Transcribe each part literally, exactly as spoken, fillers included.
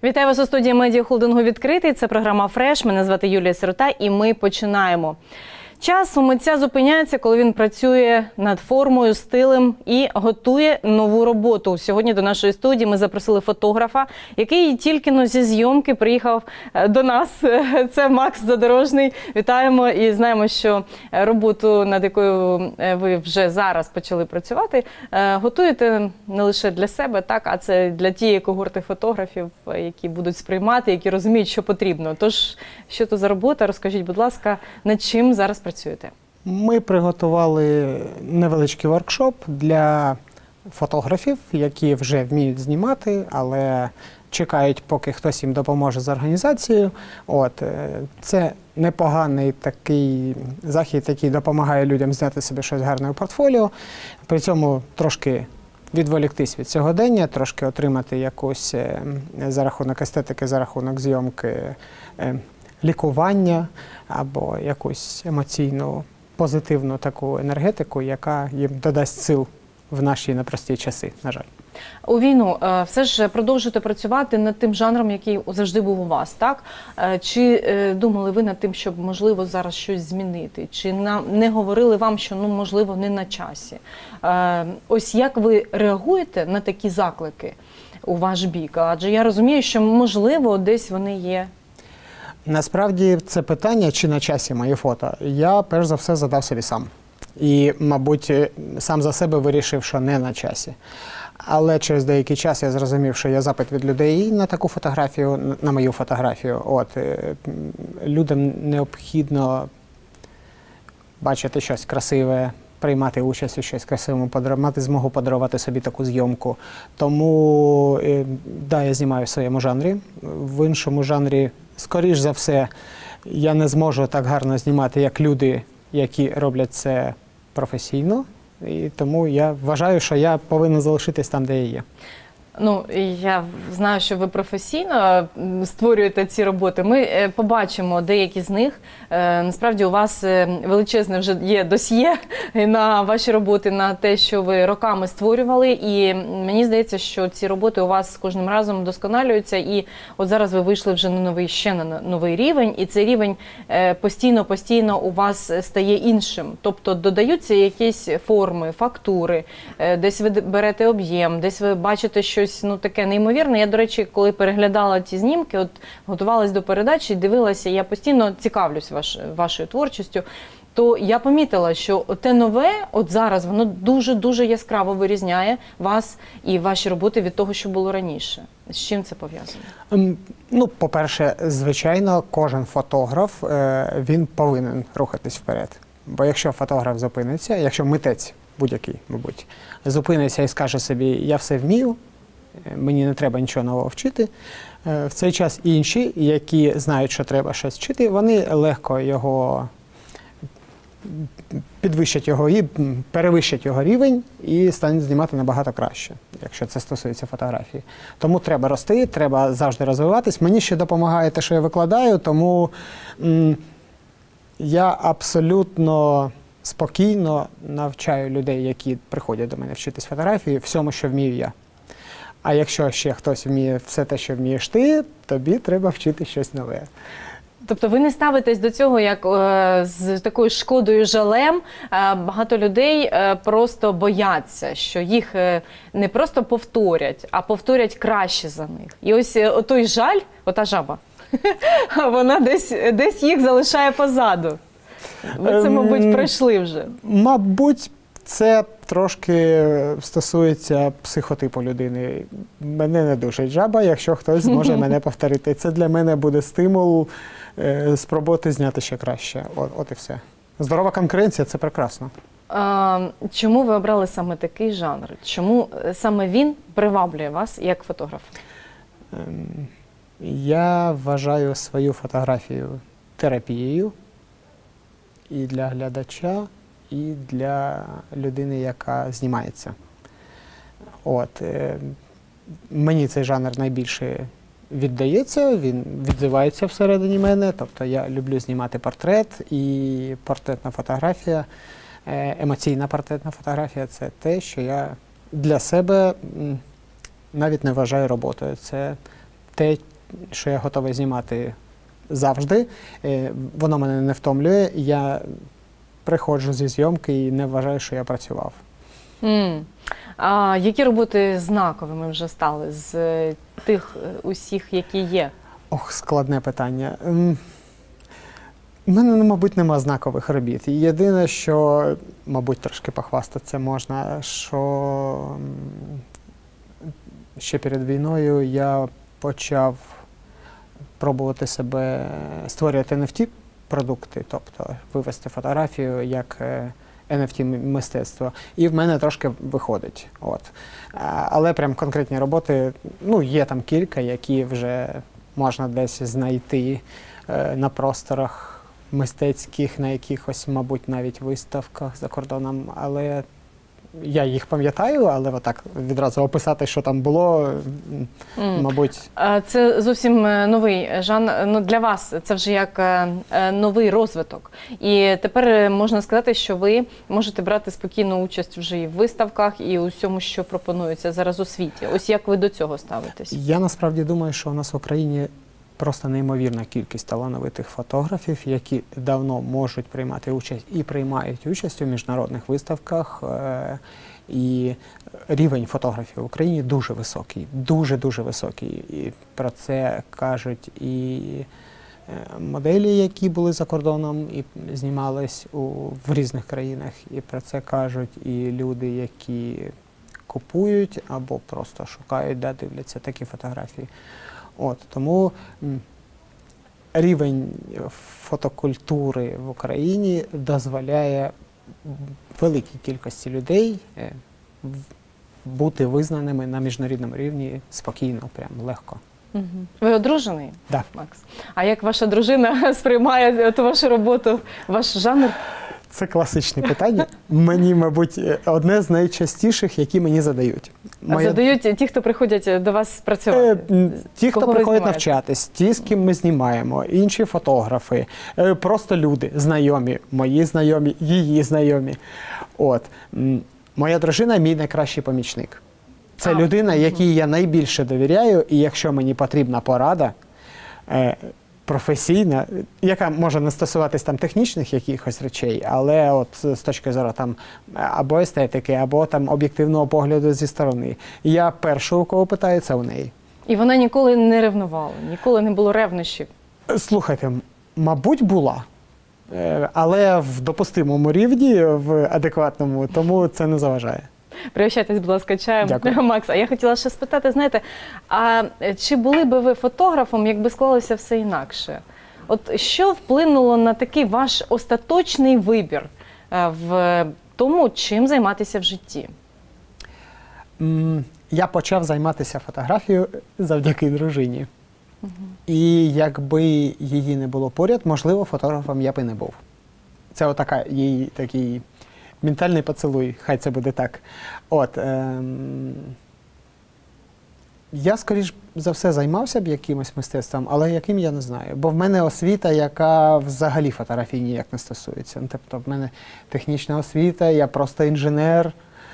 Вітаю вас у студії медіахолдингу «Відкритий». Це програма «Фреш». Мене звати Юлія Сирота і ми починаємо. Час у митця зупиняється, коли він працює над формою, стилем і готує нову роботу. Сьогодні до нашої студії ми запросили фотографа, який тільки-но зі зйомки приїхав до нас. Це Макс Задорожний. Вітаємо і знаємо, що роботу, над якою ви вже зараз почали працювати, готуєте не лише для себе, так, а це для тієї когорти фотографів, які будуть сприймати, які розуміють, що потрібно. Тож, що то за робота? Розкажіть, будь ласка, над чим зараз працюєте? Ми приготували невеличкий воркшоп для фотографів, які вже вміють знімати, але чекають, поки хтось їм допоможе з організацією. От, це непоганий такий захід, який допомагає людям зняти собі щось гарне у портфоліо, при цьому трошки відволіктись від сьогодення, трошки отримати якусь за рахунок естетики, за рахунок зйомки лікування або якусь емоційну, позитивну таку енергетику, яка їм додасть сил в наші непрості часи, на жаль. У війну все ж продовжуєте працювати над тим жанром, який завжди був у вас, так? Чи думали ви над тим, щоб, можливо, зараз щось змінити? Чи не говорили вам, що, ну, можливо, не на часі? Ось як ви реагуєте на такі заклики у ваш бік? Адже я розумію, що, можливо, десь вони є. Насправді, це питання, чи на часі мої фото, я перш за все задав собі сам. І, мабуть, сам за себе вирішив, що не на часі. Але через деякий час я зрозумів, що є запит від людей на таку фотографію, на мою фотографію. От, людям необхідно бачити щось красиве, приймати участь у щось красивому, мати змогу подарувати собі таку зйомку. Тому, да, я знімаю в своєму жанрі. В іншому жанрі, скоріш за все, я не зможу так гарно знімати, як люди, які роблять це професійно. І тому я вважаю, що я повинен залишитись там, де я є. Ну, я знаю, що ви професійно створюєте ці роботи. Ми побачимо деякі з них. Насправді, у вас величезне вже є досьє на ваші роботи, на те, що ви роками створювали. І мені здається, що ці роботи у вас з кожним разом вдосконалюються. І от зараз ви вийшли вже на новий, ще на новий рівень. І цей рівень постійно-постійно у вас стає іншим. Тобто додаються якісь форми, фактури, десь ви берете об'єм, десь ви бачите, що ну, таке неймовірне. Я, до речі, коли переглядала ті знімки, от готувалась до передачі, дивилася, я постійно цікавлюсь ваш, вашою творчістю, то я помітила, що те нове, от зараз, воно дуже-дуже яскраво вирізняє вас і ваші роботи від того, що було раніше. З чим це пов'язано? Ну, по-перше, звичайно, кожен фотограф, він повинен рухатись вперед. Бо якщо фотограф зупиниться, якщо митець будь-який, мабуть, зупиниться і скаже собі, я все вмію, мені не треба нічого нового вчити. В цей час інші, які знають, що треба щось вчити, вони легко його підвищать його і перевищать його рівень і стануть знімати набагато краще, якщо це стосується фотографії. Тому треба рости, треба завжди розвиватись. Мені ще допомагає те, що я викладаю, тому м, я абсолютно спокійно навчаю людей, які приходять до мене вчитись фотографії, всьому, що вмію я. А якщо ще хтось вміє все те, що вмієш ти, тобі треба вчити щось нове. Тобто ви не ставитесь до цього як е, з такою шкодою, жалем. Е, багато людей е, просто бояться, що їх е, не просто повторять, а повторять краще за них. І ось е, отой жаль, ота жаба, вона десь, десь їх залишає позаду. Ви це, мабуть, пройшли вже. Мабуть, це трошки стосується психотипу людини. Мене не душить жаба, якщо хтось зможе мене повторити. Це для мене буде стимул е, спробувати зняти ще краще. От, от і все. Здорова конкуренція – це прекрасно. А, чому ви обрали саме такий жанр? Чому саме він приваблює вас як фотограф? Ем, я вважаю свою фотографію терапією і для глядача, і для людини, яка знімається. От, е, мені цей жанр найбільше віддається, він відзивається всередині мене. Тобто я люблю знімати портрет, і портретна фотографія, е, емоційна портретна фотографія – це те, що я для себе навіть не вважаю роботою. Це те, що я готовий знімати завжди. Е, Воно мене не втомлює. Я приходжу зі зйомки і не вважаю, що я працював. Mm. А які роботи знаковими вже стали з е, тих е, усіх, які є? Ох, складне питання. Ем, У мене, мабуть, нема знакових робіт. Єдине, що, мабуть, трошки похвастатися можна, що м, ще перед війною я почав пробувати себе створювати ен еф ті-продукти, тобто вивести фотографію як е, ен еф ті-мистецтво. І в мене трошки виходить. От. А, Але прям конкретні роботи, ну, є там кілька, які вже можна десь знайти е, на просторах мистецьких, на якихось, мабуть, навіть виставках за кордоном, але я їх пам'ятаю, але отак відразу описати, що там було, Mm. мабуть. А це зовсім е, новий жанр. Ну, для вас це вже як е, е, новий розвиток. І тепер е, можна сказати, що ви можете брати спокійну участь вже і в виставках, і у всьому, що пропонується зараз у світі. Ось як ви до цього ставитесь? Я насправді думаю, що у нас в Україні просто неймовірна кількість талановитих фотографів, які давно можуть приймати участь і приймають участь у міжнародних виставках. Е, І рівень фотографів в Україні дуже високий, дуже-дуже високий. І про це кажуть і е, моделі, які були за кордоном і знімались у, в різних країнах. І про це кажуть і люди, які купують або просто шукають, де дивляться такі фотографії. От, тому м, рівень фотокультури в Україні дозволяє великій кількості людей е, в- бути визнаними на міжнародному рівні спокійно, прям легко. Мгм. Ви одружений, Да. Макс? А як ваша дружина сприймає ту вашу роботу, ваш жанр? Це класичне питання. Мені, мабуть, одне з найчастіших, які мені задають. А задають ті, хто приходять до вас працювати? Е, м, Ті, хто Кого ви приходять знімаєте? навчатись, ті, з ким ми знімаємо, інші фотографи, е, просто люди, знайомі, мої знайомі, її знайомі. От. М, Моя дружина – мій найкращий помічник. Це А, людина, якій я найбільше довіряю, і якщо мені потрібна порада, е, професійна, яка може не стосуватись там технічних якихось речей, але от з точки зору там або естетики, або там об'єктивного погляду зі сторони. Я першого, у кого питаю, це у неї. І вона ніколи не ревнувала, ніколи не було ревнощів. Слухайте, м- мабуть, була. Е, Але в допустимому рівні, в адекватному, тому це не заважає. Пригощайтесь, будь ласка, чаєм. Дякую. Макс, а я хотіла ще спитати, знаєте, а чи були би ви фотографом, якби склалося все інакше? От що вплинуло на такий ваш остаточний вибір е, в тому, чим займатися в житті? М, Я почав займатися фотографією завдяки дружині. І якби її не було поряд, можливо, фотографом я б і не був. Це отака її такий ментальний поцілуй, хай це буде так. От, ем, я, скоріш за все, займався б якимось мистецтвом, але яким я не знаю. Бо в мене освіта, яка взагалі фотографії ніяк не стосується. Ну, тобто в мене технічна освіта, я просто інженер.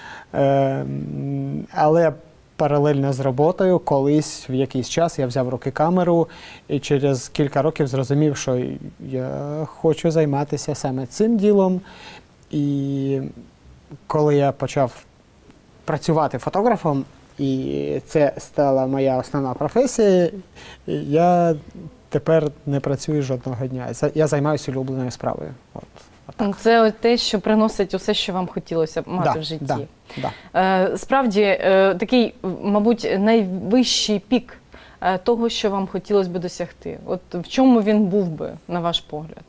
Ем, але паралельно з роботою колись в якийсь час я взяв в руки камеру і через кілька років зрозумів, що я хочу займатися саме цим ділом. І коли я почав працювати фотографом, і це стала моя основна професія, я тепер не працюю жодного дня. За- Я займаюся улюбленою справою. От, отак. Це от те, що приносить усе, що вам хотілося б мати Да, в житті. да, да. Е, Справді, е, такий, мабуть, найвищий пік е, того, що вам хотілося б досягти. От в чому він був би, на ваш погляд?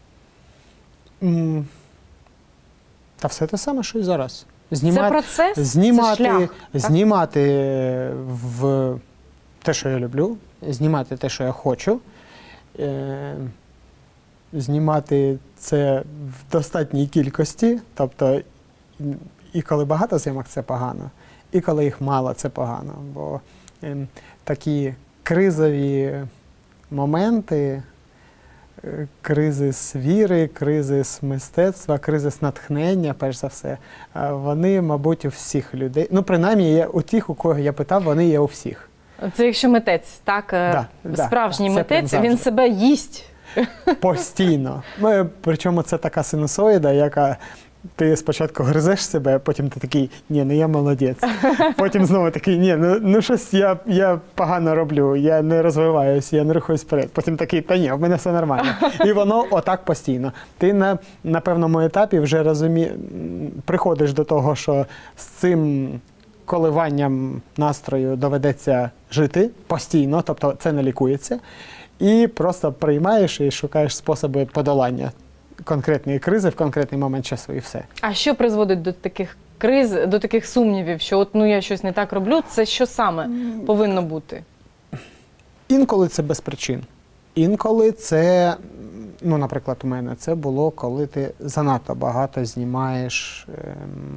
М, Та все те саме, що і зараз. Це Знімати, процес? Це знімати, шлях? так? знімати в те, що я люблю, знімати те, що я хочу, е, знімати це в достатній кількості, тобто і- і коли багато зйомок, це погано, і коли їх мало, це погано. Бо е, такі кризові моменти, е, кризис віри, кризис мистецтва, кризис натхнення, перш за все, е, вони, мабуть, у всіх людей, ну, принаймні, є у тих, у кого я питав, вони є у всіх. Це якщо митець, так? Да, Справжній да, митець, він він себе їсть. Постійно. Ми, причому це така синусоїда, яка ти спочатку гризеш себе, потім ти такий, ні, ну я молодець. Потім знову такий, ні, ну, ну щось я, я погано роблю, я не розвиваюся, я не рухаюсь вперед. Потім такий, та ні, в мене все нормально. І воно отак постійно. Ти на, на певному етапі вже розумі... приходиш до того, що з цим коливанням настрою доведеться жити постійно, тобто це не лікується. І просто приймаєш і шукаєш способи подолання конкретної кризи в конкретний момент часу, і все. А що призводить до таких криз, до таких сумнівів, що от ну я щось не так роблю? Це що саме повинно бути? Інколи це без причин. Інколи це, ну, наприклад, у мене це було, коли ти занадто багато знімаєш ем,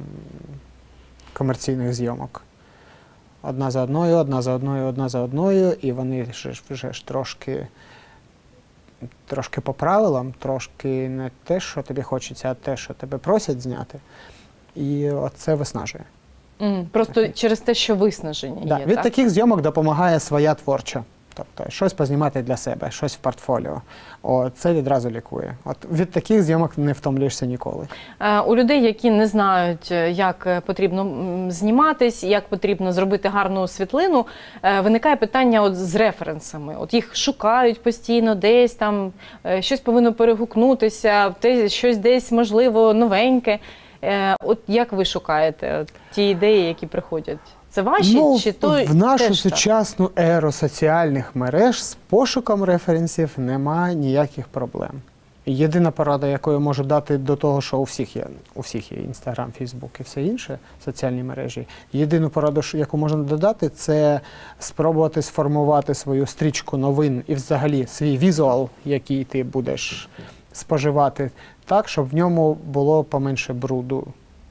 комерційних зйомок. Одна за одною, одна за одною, одна за одною, і вони вже, вже ж трошки, трошки по правилам, трошки не те, що тобі хочеться, а те, що тебе просять зняти. І це виснажує. Mm, просто через те, що виснаження да. є, Від так? таких зйомок допомагає своя творча. Тобто щось познімати для себе, щось в портфоліо. О, це відразу лікує. От від таких зйомок не втомлюєшся ніколи. Е, у людей, які не знають, як потрібно зніматись, як потрібно зробити гарну світлину, е, виникає питання от з референсами. От їх шукають постійно, десь там е, щось повинно перегукнутися, щось десь, можливо, новеньке. Е, от як ви шукаєте ті ідеї, які приходять? Це ваші? Ну, чи то в нашу теж сучасну еру соціальних мереж з пошуком референсів немає ніяких проблем. Єдина порада, яку я можу дати до того, що у всіх є, у всіх є Інстаграм, Фейсбук і все інше, соціальні мережі, єдину пораду, яку можна додати, це спробувати сформувати свою стрічку новин і взагалі свій візуал, який ти будеш споживати, так, щоб в ньому було поменше бруду,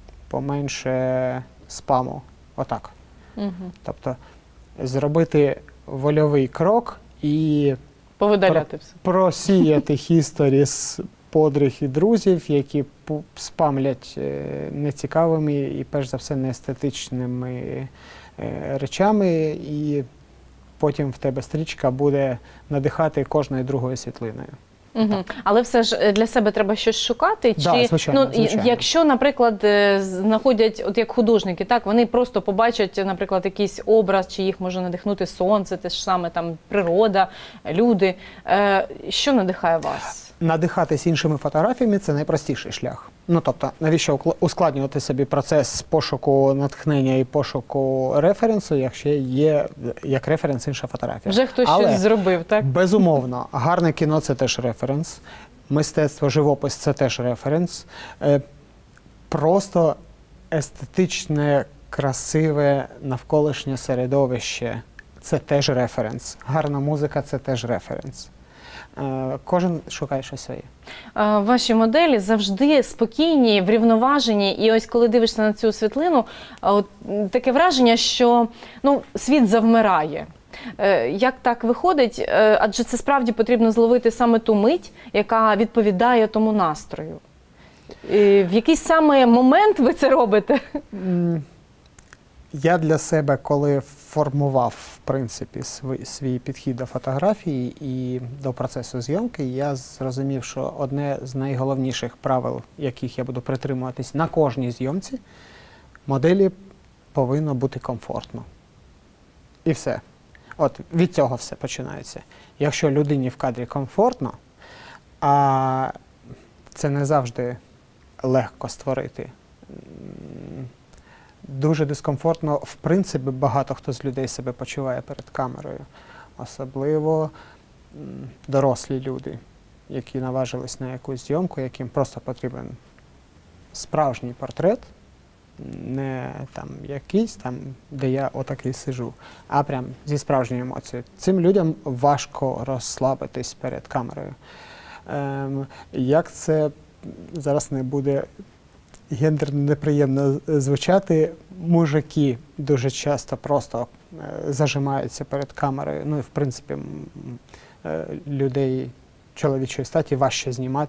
поменше спаму. Отак. Угу. Тобто зробити вольовий крок і повидаляти все. Просіяти хісторі з подруг і друзів, які спамлять нецікавими і, перш за все, неестетичними речами, і потім в тебе стрічка буде надихати кожною другою світлиною. Угу. Але все ж для себе треба щось шукати? Да, чи, звичайно, ну, звичайно. Якщо, наприклад, знаходять, от як художники, так, вони просто побачать, наприклад, якийсь образ, чи їх може надихнути сонце, те ж саме там природа, люди. Е, що надихає вас? Надихатись іншими фотографіями – це найпростіший шлях. Ну, тобто, навіщо ускладнювати собі процес пошуку натхнення і пошуку референсу, якщо є як референс інша фотографія. Вже хтось Але, щось зробив, так? Безумовно. Гарне кіно – це теж референс. Мистецтво, живопис – це теж референс. Просто естетичне, красиве навколишнє середовище – це теж референс. Гарна музика – це теж референс. Кожен шукає щось своє. Ваші моделі завжди спокійні, врівноважені. І ось коли дивишся на цю світлину, от, таке враження, що ну, світ завмирає. Як так виходить? Адже це справді потрібно зловити саме ту мить, яка відповідає тому настрою. В який саме момент ви це робите? Я для себе, коли формував, в принципі, свій, свій підхід до фотографії і до процесу зйомки, я зрозумів, що одне з найголовніших правил, яких я буду притримуватись на кожній зйомці, моделі повинно бути комфортно. І все. От від цього все починається. Якщо людині в кадрі комфортно, а це не завжди легко створити. Дуже дискомфортно, в принципі, багато хто з людей себе почуває перед камерою. Особливо дорослі люди, які наважились на якусь зйомку, яким просто потрібен справжній портрет, не там якийсь там, де я отакий сиджу, а прям зі справжньою емоцією. Цим людям важко розслабитись перед камерою. Ем, як це зараз не буде гендерно неприємно звучати, мужики дуже часто просто е, зажимаються перед камерою. Ну і в принципі е, людей чоловічої статі важче знімати,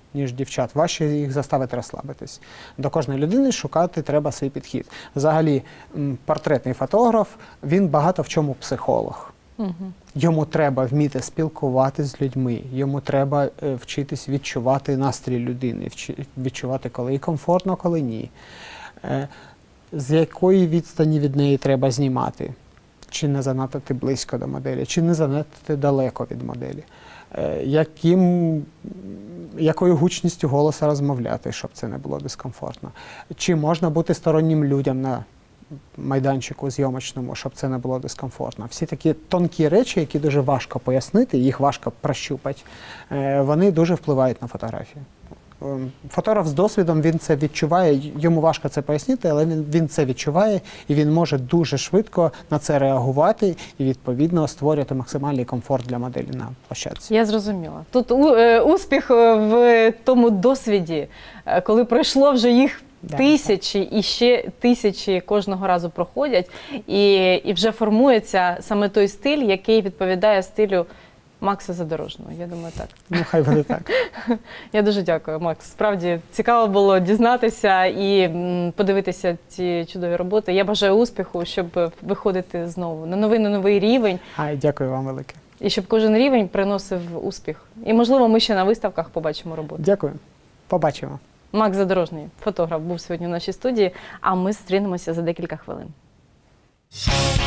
ніж дівчат. Важче їх заставити розслабитись. До кожної людини шукати треба свій підхід. Взагалі, м, портретний фотограф, він багато в чому психолог. Угу. Йому треба вміти спілкуватися з людьми, йому треба е, вчитись відчувати настрій людини, вчи- відчувати, коли їй комфортно, коли ні. Е, з якої відстані від неї треба знімати. Чи не занадто ти близько до моделі, чи не занадто ти далеко від моделі. Е, яким, якою гучністю голоса розмовляти, щоб це не було дискомфортно. Чи можна бути стороннім людям на майданчику зйомочному, щоб це не було дискомфортно. Всі такі тонкі речі, які дуже важко пояснити, їх важко прощупати, е, вони дуже впливають на фотографію. Ем, Фотограф з досвідом, він це відчуває, йому важко це пояснити, але він, він це відчуває і він може дуже швидко на це реагувати і, відповідно, створювати максимальний комфорт для моделі на площадці. Я зрозуміла. Тут у- е, успіх е, в тому досвіді, е, коли пройшло вже їх Да, тисячі і ще тисячі кожного разу проходять, і, і вже формується саме той стиль, який відповідає стилю Макса Задорожного. Я думаю, так. Ну, хай буде так. Я дуже дякую, Макс. Справді цікаво було дізнатися і м, подивитися ці чудові роботи. Я бажаю успіху, щоб виходити знову на новий на новий рівень, А, дякую вам велике. і щоб кожен рівень приносив успіх. І, можливо, ми ще на виставках побачимо роботу. Дякую. Побачимо. Макс Задорожний, фотограф, був сьогодні в нашій студії, а ми зустрінемося за декілька хвилин.